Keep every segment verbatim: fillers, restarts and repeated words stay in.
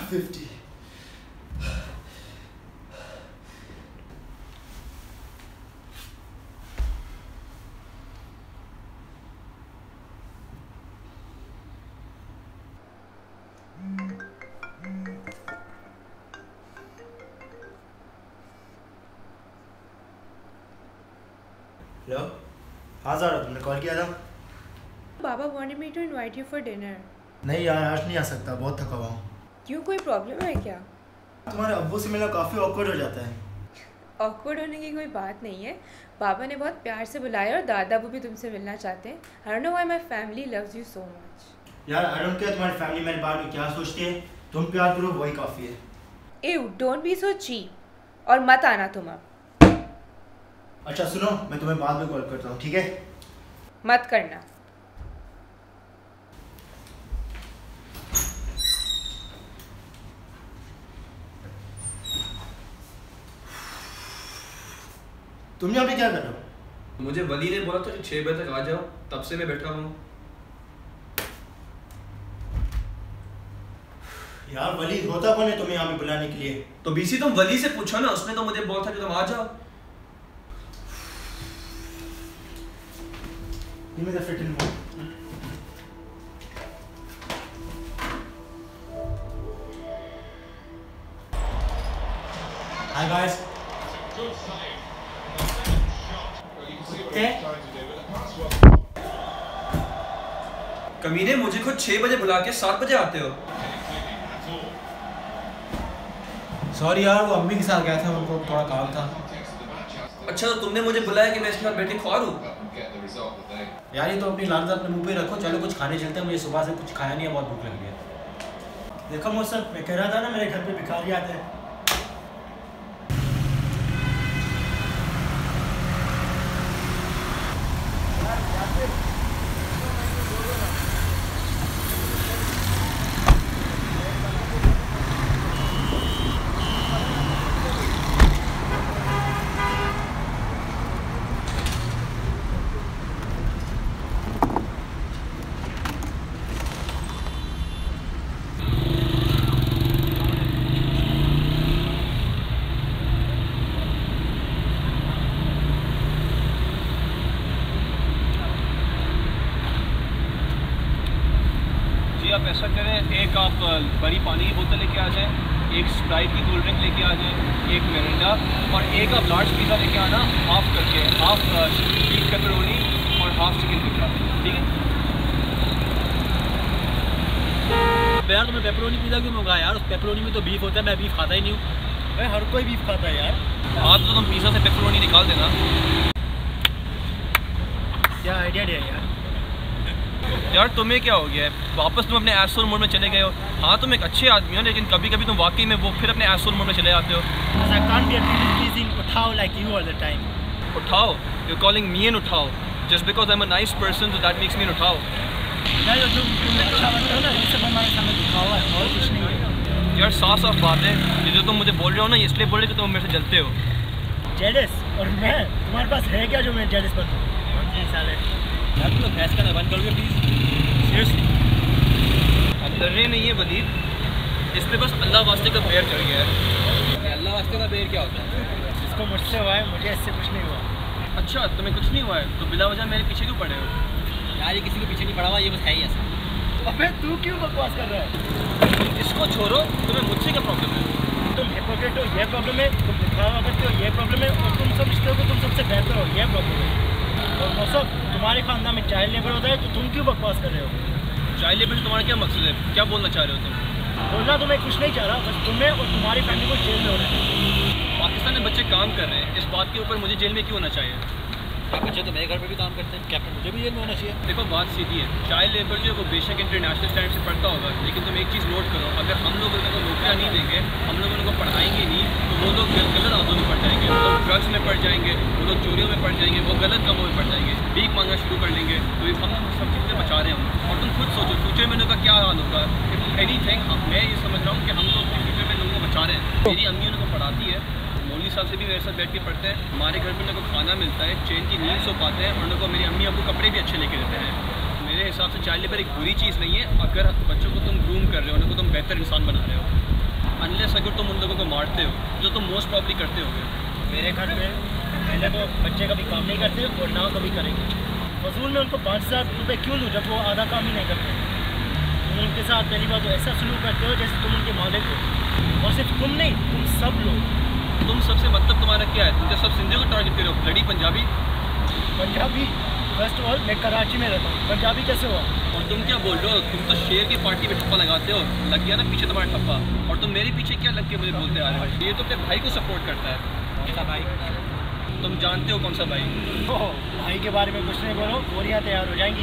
Fifty. Hello, हाँ ज़ारा, तुमने call किया था? बाबा wanted me to invite you for dinner. नहीं यार, आज नहीं आ सकता, बहुत थका हुआ हूँ। क्यों, कोई प्रॉब्लम है क्या? तुम्हारे अब्बू से मिलना काफ़ी ऑकवर्ड हो जाता है। ऑकवर्ड होने की कोई बात नहीं है। पापा ने बहुत प्यार से बुलाया और दादा वो भी तुमसे मिलना चाहते हैं। I don't know why my family loves you so much. यार, I don't care तुम्हारी फैमिली मेरे बारे में क्या सोचती है, तुम प्यार करो वही काफ़ी है। Ew, don't be so cheap. और मत आना तुम अब। अच्छा सुनो, मैं तुम्हें बाद में कॉल करता हूँ, ठीक है? मत करना। तुम यहाँ पे क्या कर रहे हो? मुझे वली ने बोला था कि छह बजे तक आ जाओ, तब से मैं बैठा हूँ। यार वली होता कौन है तुम्हें यहाँ पे बुलाने के लिए? तो बीसी तुम वली से पूछो ना, उसने तो मुझे बोला था कि तुम आ जाओ। Give me the freaking phone. Hi guys. कमीने, मुझे खुद छह बजे बुला के सात बजे आते हो। सॉरी यार, वो अम्मी के साथ गया था, उनको थोड़ा काम था। अच्छा, तो तुमने मुझे बुलाया कि मैं इसके साथ बैठ के ख्वार हूँ? यार ये तो अपनी लानत अपने मुंह पे रखो, चलो कुछ खाने चलते हैं, मुझे सुबह से कुछ खाया नहीं है, बहुत भूख लगी है। देखो मुझसे, मैं कह रहा था ना मेरे घर पे भिखारी आते हैं। आप ऐसा करें, एक आप बड़ी पानी की बोतल लेके आ जाएं, एक स्प्राइट की कोल्ड ड्रिंक लेके आ जाएं, एक मिरिंडा और एक आप लार्ज पिज़्ज़ा लेके आना, हाफ करके, हाफ बीफ पेपरोनी और हाफ चिकन टिक्का, ठीक है? यार तुमने पेपरोनी पिज़्ज़ा क्यों मंगाया यार? उस पेपरोनी में तो बीफ होता है, मैं बीफ खाता ही नहीं हूँ। भाई हर कोई बीफ खाता है यार। हाँ तो तुम पिज़्ज़ा से पेपरोनी निकाल देना। क्या आइडिया दिया यार? यार तुम्हें क्या हो गया है? वापस तुम अपने एसोल मोड में चले गए हो। हाँ तुम एक अच्छे आदमी हो, लेकिन कभी कभी तुम वाकई में वो फिर अपने एसोल मोड में चले जाते हो। I can't be a people pleasing उठाओ like you all the time. उठाओ? You're calling me an उठाओ just because I'm a nice person, so that makes me an उठाओ। यार जो तुम अच्छा बनते हो ना, इससे हमारे सामने दिखावा है और कुछ नहीं है। यार साफ साफ बात है, ये जो तुम मुझे बोल रहे हो ना, इसलिए बोल रहे हो कि तुम मेरे से जलते हो। जेलस? और मैं? तुम्हारे पास है क्या जो मैं जेलस बनूं? जी साले। यार तुम लोग बहस करना बंद करोगे प्लीज़? सीरियसली? अंदर रहे नहीं है वलीद, इस पे बस अल्लाह वास्ते का बेर चढ़ गया है। अल्लाह वास्ते का बेर क्या होता है? जिसको मुझसे हुआ है, मुझे इससे कुछ नहीं हुआ। अच्छा तुम्हें कुछ नहीं हुआ है, तो बिला वजह मेरे पीछे क्यों पड़े हो? यार ये किसी के पीछे नहीं पड़ा हुआ, ये बस है ही ऐसा। अबे तू क्यों बकवास कर रहा है? इसको छोड़ो, तुम्हें मुझसे क्या प्रॉब्लम है? तुम हिपोक्रेट हो, ये प्रॉब्लम है। तुम दिखावा करते हो, ये प्रॉब्लम है। और तुम समझते हो कि तुम सबसे बेहतर हो, ये प्रॉब्लम है। और मौसम, तुम्हारे खानदान में चाइल्ड लेबर होता है, तो तुम क्यों बकवास कर रहे हो? चाइल्ड लेबर से तुम्हारा क्या मकसद है? क्या बोलना चाह रहे हो तुम? बोलना तो मैं कुछ नहीं चाह रहा, बस तुम्हें और तुम्हारी फैमिली को जेल में होना है। पाकिस्तान में बच्चे काम कर रहे हैं, इस बात के ऊपर मुझे जेल में क्यों होना चाहिए? क्या बच्चे तो मेरे घर पे भी काम करते हैं, क्या फिर मुझे भी जेल में होना चाहिए? देखो बात सीधी है, चाइल्ड लेबर जो है वो बेशक इंटरनेशनल स्टैंडर्ड से पढ़ता होगा, लेकिन तुम एक चीज़ नोट करो, अगर हम लोग उनको नौकरियाँ नहीं देंगे, हम लोग उनको पढ़ाएंगे नहीं, तो वो लोग गलत आदतों में पड़ जाएंगे, वो लोग ड्रग्स में पड़ जाएंगे, वो लोग चोरियों में पड़ जाएंगे, वो गलत कामों में पड़ जाएंगे, भीख मांगना शुरू कर लेंगे। तो हम सब चीज़ें बचा रहे हैं। और तुम खुद सोचो फ्यूचर में उनका क्या हाल होगा। एनी थिंग मैं ये समझ रहा हूँ कि हम लोग फ्यूचर में लोगों को बचा रहे हैं। मेरी अम्मी उनको पढ़ाती है, मौलवी साहब से भी मेरे साथ बैठ के पढ़ते हैं, हमारे घर में उनको खाना मिलता है, चैन की नींद सो पाते हैं, और उनको मेरी अम्मी आपको कपड़े भी अच्छे लेके देते हैं। मेरे हिसाब से चाइल्ड लेबर एक बुरी चीज़ नहीं है, अगर बच्चों को तुम ग्रूम कर रहे हो, उनको तुम बेहतर इंसान बना रहे हो। अनलेस अगर तुम उन लोगों को मारते हो, जो तुम मोस्ट प्रॉब्ली करते होगे। मेरे घर में पहले तो बच्चे कभी काम नहीं करते और ना कभी करेंगे। फजूल में उनको पाँच हज़ार रुपये क्यों दूँ जब वो आधा काम ही नहीं करते। तुम उनके साथ पहली बार तो ऐसा सलूक करते हो जैसे तुम उनके मालिक हो, और सिर्फ तुम नहीं, तुम सब लोग। तुम सबसे मतलब तुम्हारा क्या है? तुम क्या सब सिंधियों को टारगेट करो? Bloody Punjabi Punjabi first of all मैं कराची में रहता हूँ, पंजाबी कैसे हुआ? और तुम क्या बोल रहे हो? तुम तो शेर की पार्टी में ठप्पा लगाते हो, लग गया ना पीछे तुम्हारा ठप्पा। और तुम मेरे पीछे क्या लग के मुझे बोलते आ रहे हो? ये तो अपने भाई को सपोर्ट करता है। कौन सा भाई? तुम जानते हो कौन सा भाई? ओह, भाई के बारे में कुछ नहीं बोलो, गोलियाँ तैयार हो जाएंगी।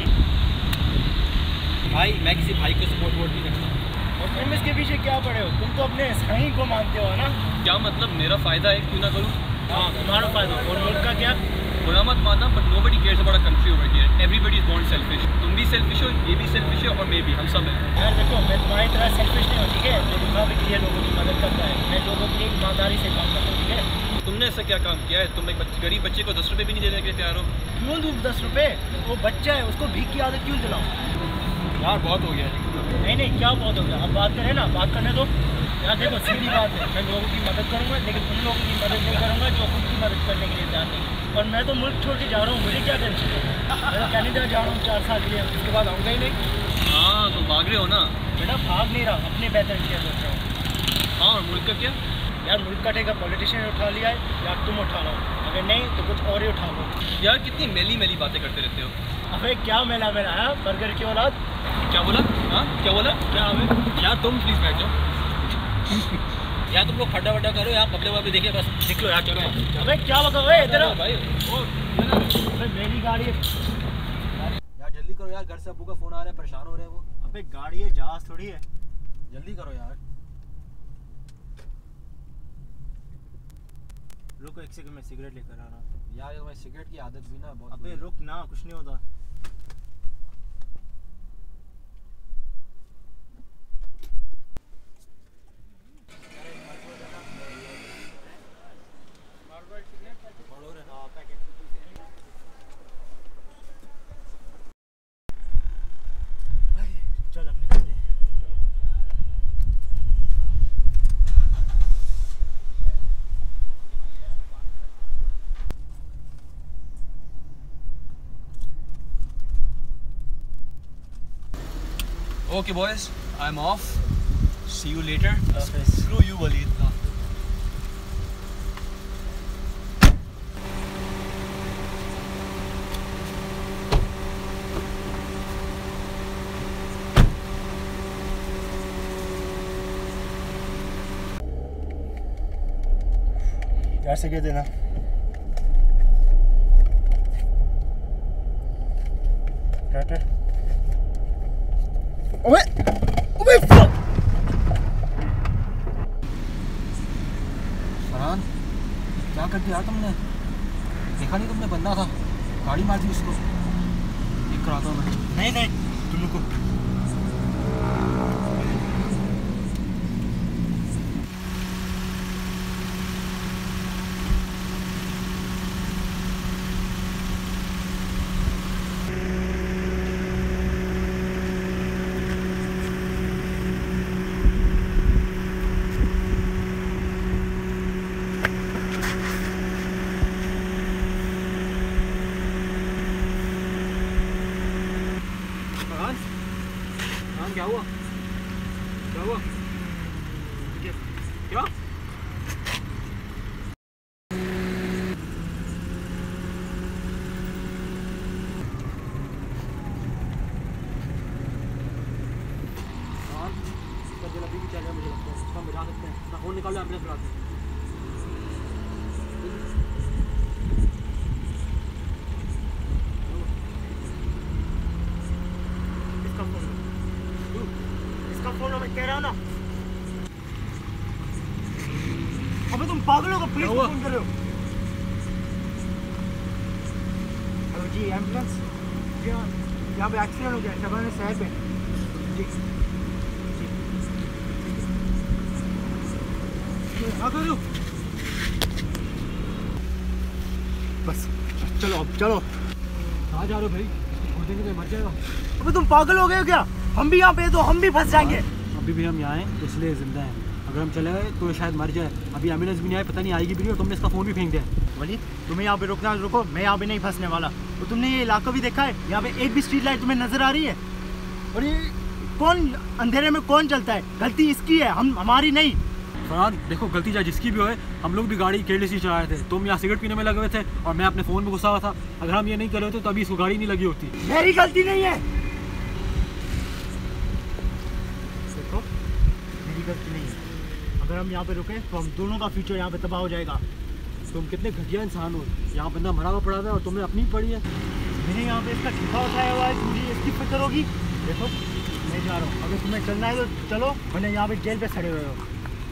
भाई मैं किसी भाई को सपोर्ट वोट नहीं करता। और तुम इसके पीछे क्या पड़े हो? तुम तो अपने साईं को मानते हो ना। क्या मतलब मेरा फ़ायदा है, क्यों ना करूँ? हाँ, तुम्हारा फायदा। और मुल्क का क्या? बुरा मत मानना, but nobody cares about a country over here. Everybody is born selfish. तुम भी सेल्फिश हो, ये भी सेल्फिश है, और मैं भी, हम सब हैं। यार देखो, मैं तुम्हारी तरह सेल्फिश नहीं हूँ, ठीक है? जो दिखावे के लिए लोगों की मदद करता है, मैं लोगों के लिए ईमानदारी से काम करता हूँ, ठीक है? तुमने ऐसा क्या काम किया है? तुम एक बच्चे, गरीब बच्चे को दस रुपये भी नहीं देने के लिए तैयार हो? क्यों दूँ दस रुपये? वो बच्चा है, उसको भीख की आदत क्यों दिलाऊँ? यार बहुत हो गया। नहीं नहीं, क्या बहुत हो गया? अब बात करें ना, बात करने दो। यार देखो, सीधी बात है, मैं लोगों की मदद करूँगा, लेकिन उन लोगों की मदद नहीं करूँगा जो खुद की मदद करने के लिए तैयार नहीं। और मैं तो मुल्क छोड़ के जा रहा हूँ, मुझे क्या टेंशन है? मैं तो कनाडा जा रहा हूँ चार साल के लिए, उसके बाद आऊँगा ही नहीं। हाँ, तुम भाग रहे हो ना? बेटा भाग नहीं रहा, अपने बेहतर के लिए सोच रहा हूँ। हाँ, और मुल्क का क्या? यार मुल्क का ठेका पॉलिटिशियन ने उठा लिया है, या तुम उठा लो, अगर नहीं तो कुछ और ही उठा लो। यार कितनी मेली मेली बातें करते रहते हो। अबे क्या मेला मेला है बर्गर की औलाद? क्या बोला? हाँ क्या बोला? क्या हमें? यार तुम प्लीज बैठ जाओ। यार तुम लोग खड्डा वड्डा करो, यहाँ कपड़े वपड़े देखिए, बस निकलो यार, चलो। अबे क्या बका? ओए इधर आओ भाई। अबे मेरी गाड़ी है यार जल्दी करो यार, घर से अब्बू का फोन आ रहा है, परेशान हो रहे हैं वो। अबे गाड़ी है, जहाज थोड़ी है। जल्दी करो यार। रुको एक सेकंड, मैं सिगरेट लेकर आ रहा हूँ। यार ये सिगरेट की आदत भी ना बहुत। अबे रुक ना, कुछ नहीं होता। चल अब निकलते हैं। Okay boys, I'm off. See you later. Okay. Screw you, Waleed. यार सिगरेट देना। राइटर। ओए ओए फक! फरहान क्या कर दिया तुमने? देखा नहीं तुमने? बंदा था, गाड़ी मार दी उसको। एक कराता हूँ मैं। नहीं नहीं, तुम रुको। क्या हुआ? क्या हुआ? क्या? अभी भी चल रहा है, मुझे लगता है उसका बजा सकते हैं। उसका फोन निकालो, एम्बुलेंस बुलाते हैं। कह रहा ना, अबे तुम पागल हो, पुलिस को फोन कर रहे हो? हेलो जी, एम्बुलेंस। जी हाँ, यहाँ पे एक्सीडेंट हो गया है शबाना शहर पे। जी हाँ कर दो बस। चलो अब चलो। कहाँ जा रहे हो भाई? छोड़ देंगे तो मर जाएगा। अबे तुम पागल हो गए हो क्या? हम भी यहाँ पे तो हम भी फंस जाएंगे। अभी भी हम यहाँ हैं इसलिए जिंदा हैं, अगर हम चले गए तो ये शायद मर जाए। अभी एम्बुलेंस भी नहीं आई, पता नहीं आएगी भी नहीं, और तुमने इसका फ़ोन भी फेंक दिया। वली तुम्हें यहाँ पे रुकना रुको, मैं यहाँ पे नहीं फंसने वाला। तो तुमने ये इलाका भी देखा है? यहाँ पे एक भी स्ट्रीट लाइट तुम्हें नज़र आ रही है? और ये कौन अंधेरे में कौन चलता है? गलती इसकी है, हम हमारी नहीं। फरहान देखो, गलती चाहे जिसकी भी हो, हम लोग भी गाड़ी केयरलेसली चला रहे थे। तुम यहाँ सिगरेट पीने में लगे हुए थे और मैं अपने फ़ोन में घुसा हुआ था। अगर हम ये नहीं कर रहे होते तो अभी इसको गाड़ी नहीं लगी होती। मेरी गलती नहीं है, देखो मेरी गलती नहीं है। अगर हम यहाँ पे रुके तो हम दोनों का फ्यूचर यहाँ पे तबाह हो जाएगा। तुम कितने घटिया इंसान हो, यहाँ बंदा मरा हुआ पड़ा था और तुमने अपनी पड़ी है। मैंने यहाँ पे इसका ठिका उठाया हुआ है, मुझे इसकी फिक्र होगी। देखो मैं जा रहा हूँ, अगर तुम्हें चलना है तो चलो, वरना यहाँ पे जेल पे सड़े हुए हो।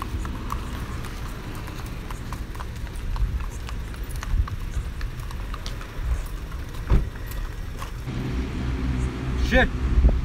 Shit!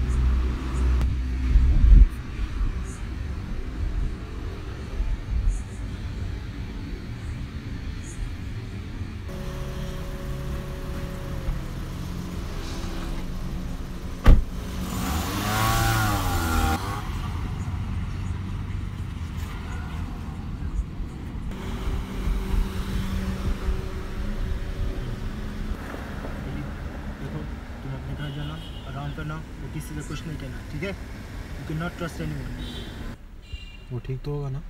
आराम करना और किसी से कुछ नहीं कहना, ठीक है? You can not trust anyone. वो ठीक तो होगा ना?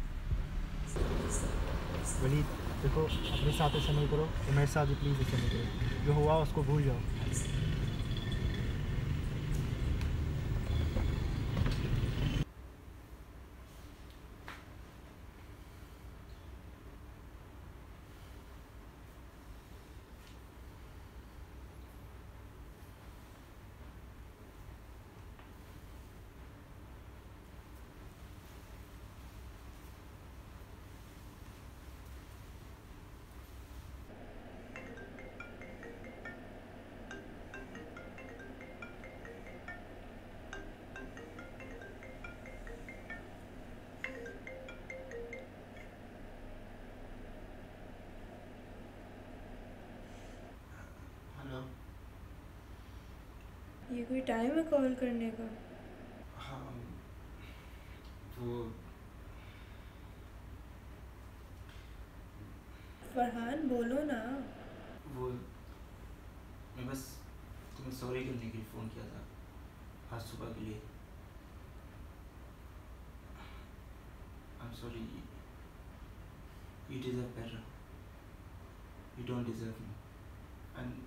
वली देखो, अपने साथ ऐसा नहीं करो तो मेरे साथ भी प्लीज़ ऐसा नहीं करो। जो हुआ उसको भूल जाओ। ये कोई टाइम है कॉल करने का? हाँ वो फरहान बोलो ना। वो मैं बस तुम्हें सॉरी करने के लिए फ़ोन किया था आज सुबह के लिए। I'm sorry, you deserve better. You don't deserve me. And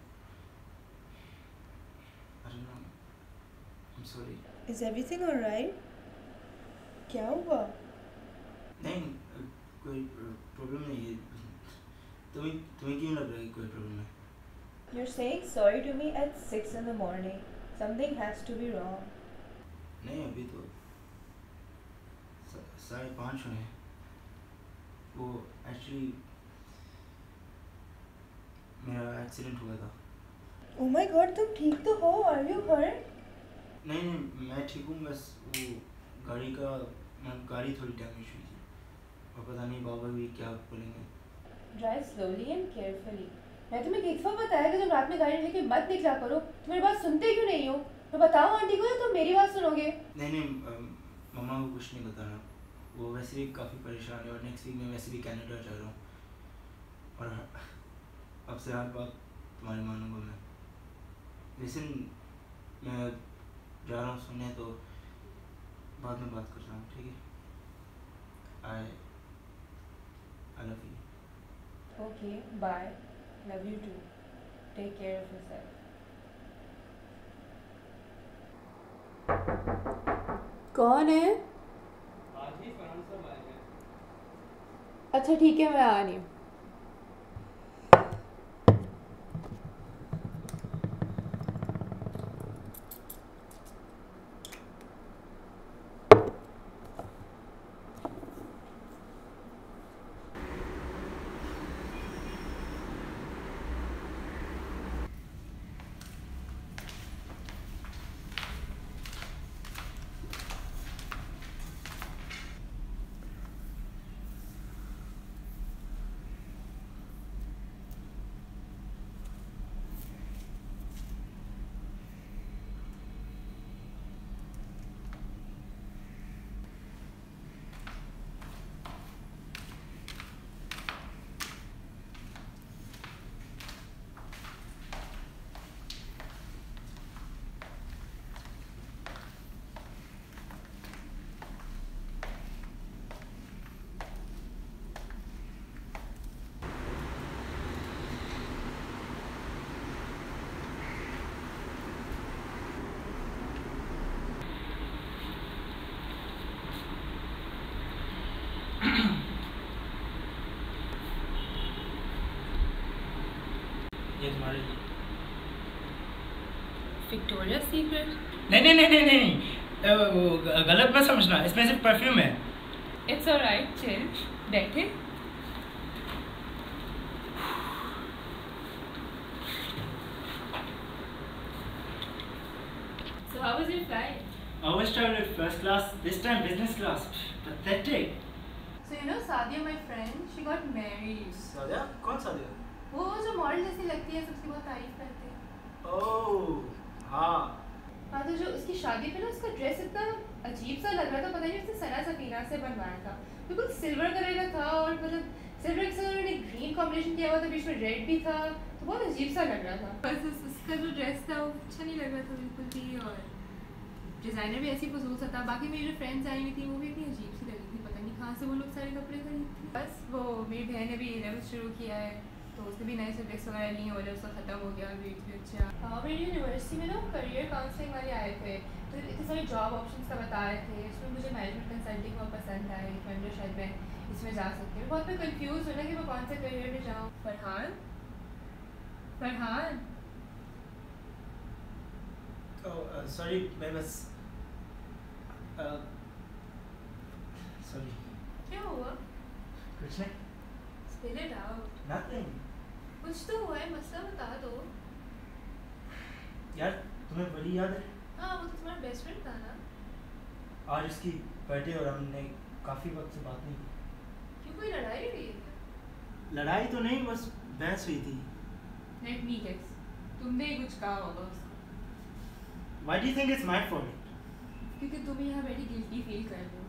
I don't know. I'm sorry. Is everything alright? क्या हुआ? नहीं, कोई प्रॉब्लम नहीं है। तुम्हें तुम्हें क्यों लग रहा है कोई प्रॉब्लम है? You're saying sorry to me at six in the morning. Something has to be wrong. नहीं, अभी तो साढ़े पाँच हुए हैं। वो एक्चुअली मेरा एक्सीडेंट हुआ था। Oh my God, तुम ठीक तो हो? Are you hurt? नहीं नहीं, मैं ठीक हूँ। बस वो गाड़ी का गाड़ी थोड़ी डैमेज हुई थी और पता नहीं बाबा भी क्या बोलेंगे। Drive slowly and carefully. मैं तुम्हें कितनी बार बताया कि तुम रात में गाड़ी लेके मत निकला करो। तुम मेरी बात सुनते क्यों नहीं हो? मैं बताऊँ आंटी को या तुम मेरी बात सुनोगे? नहीं नहीं, मम्मा को कुछ नहीं बताना। वो वैसे भी काफ़ी परेशान है और नेक्स्ट वीक में वैसे भी कनाडा जा रहा हूँ और अब से हर बात तुम्हारी मानूंगा मैं। लेकिन मैं जा रहा हूँ सुनने, तो बाद में बात करता हूँ, ठीक है? I I love you. Okay, bye. Love you too. Take care of yourself. कौन है? आज ही फरहान साहब आए हैं। अच्छा ठीक है, मैं आ रही हूँ। तुम्हारे लिए। Victoria Secret? नहीं नहीं नहीं नहीं नहीं, अ, वो ग- गलत मत समझना, इसमें सिर्फ परफ्यूम है। इट्स ऑलराइट, चिल, बैठे। So how was your flight? I was traveling first class, this time business class. Pathetic. So you know Sadia, my friend, she got married. Sadia? कौन सादिया? वो जो मॉडल जैसी लगती है, सबकी बहुत तारीफ करते हैं। ओह हाँ। हाँ, तो जो उसकी शादी पे ना उसका ड्रेस इतना अजीब सा लग रहा था, पता नहीं उसने सना सफीना से बनवाया था, बिल्कुल सिल्वर कलर का था और मतलब सिल्वर के साथ उन्होंने ग्रीन कॉम्बिनेशन किया हुआ था, बीच में रेड भी था, तो बहुत अजीब सा लग रहा था। बस उस, उसका जो ड्रेस था वो अच्छा नहीं लग रहा था बिल्कुल भी, और डिज़ाइनर भी ऐसी फजूल सा था। बाकी मेरी जो फ्रेंड्स आई हुई थी वो भी इतनी अजीब सी लगी थी, पता नहीं कहाँ से वो लोग सारे कपड़े खरीदते। बस वो मेरी बहन ने भी इलेवंथ शुरू किया है, तो उसने भी नए सब्जेक्ट्स वगैरह लिए, और उसका ख़त्म हो गया अभी भी। अच्छा हाँ, मेरी यूनिवर्सिटी में ना करियर काउंसलिंग वाले आए थे, तो इतने सारे जॉब ऑप्शंस का बता रहे थे। इसमें मुझे मैनेजमेंट कंसल्टिंग बहुत पसंद आया, मैं जो शायद मैं इसमें जा सकती हूँ। बहुत मैं कंफ्यूज हूँ ना कि मैं कौन से करियर में जाऊँ। फरहान फरहान सॉरी मैं बस सॉरी। क्या हुआ? कुछ नहीं। Spill it out. Nothing. कुछ तो हुआ है, मसला बता दो। यार तुम्हें बड़ी याद है? हाँ, वो तो तुम्हारा बेस्ट फ्रेंड था ना। आज उसकी बर्थडे और हमने काफ़ी वक्त से बात नहीं की। क्यों, कोई लड़ाई हुई है क्या? लड़ाई तो नहीं, बस बहस हुई थी। Let me guess. तुमने ही कुछ कहा होगा उसको। Why do you think it's my fault? क्योंकि तुम यहाँ बैठी गिल्टी फील कर रहे हो।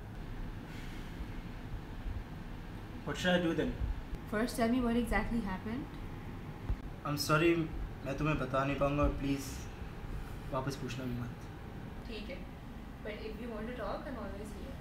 What should I do then? First, tell me what exactly happened. I'm sorry, मैं तुम्हें बता नहीं पाऊँगा, और प्लीज़ वापस पूछना भी मत। ठीक है, but if you want to talk, I'm always here.